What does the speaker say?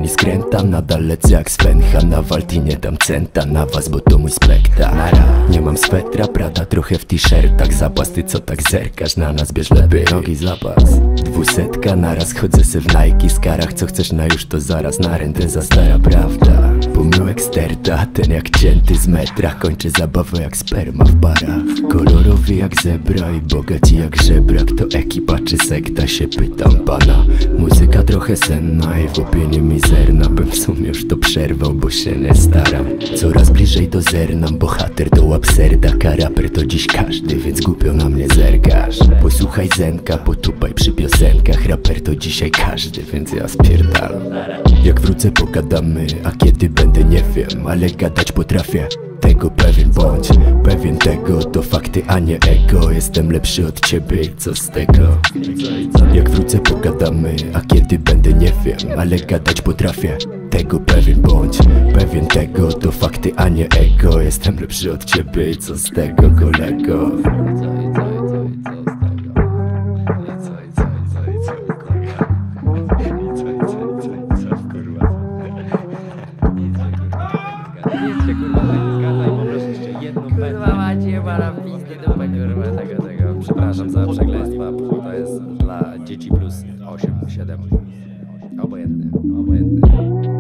mi skręta, nadal lecę jak Svencha. Na walti nie dam centa na was, bo to mój spekta. Nie mam swetra, Prada trochę w t-shirtach. Zapas, ty co tak zerkasz na nas, bierz lepiej nogi zapas. 200 naraz chodzę se w Nike skarach. Co chcesz na już to zaraz na rentę za stara prawda. Pomyłek sterta, ten jak cięty z metra. Kończę zabawę jak sperma w barach. Kolorowy jak zebra i bogaci jak żebrak. To ekipa czy sekta, się pytam pana. Muzyka trochę senna i w opinii mizerna. Bym w sumie już to przerwał, bo się nie staram. Coraz bliżej do zerna, bohater to łap serda. Karaper to dziś każdy, więc głupio na mnie zerkasz. Posłuchaj Zenka, potupaj przy piosenkach. Raper to dzisiaj każdy, więc ja spierdalam. Jak wrócę pogadamy, a kiedy będę nie wiem. Ale gadać potrafię, tego pewien bądź. Pewien tego, to fakty a nie ego. Jestem lepszy od ciebie i co z tego? Jak wrócę pogadamy, a kiedy będę nie wiem. Ale gadać potrafię, tego pewien bądź. Pewien tego, to fakty a nie ego. Jestem lepszy od ciebie i co z tego, kolego? Nic się kurwa nie zgadzaj, poproszę jeszcze jedną pętlę. Kurwa macie parapizdy dupę kurwa tego. Przepraszam za przekleństwa, to jest dla dzieci plus 8, 7. Obojętne.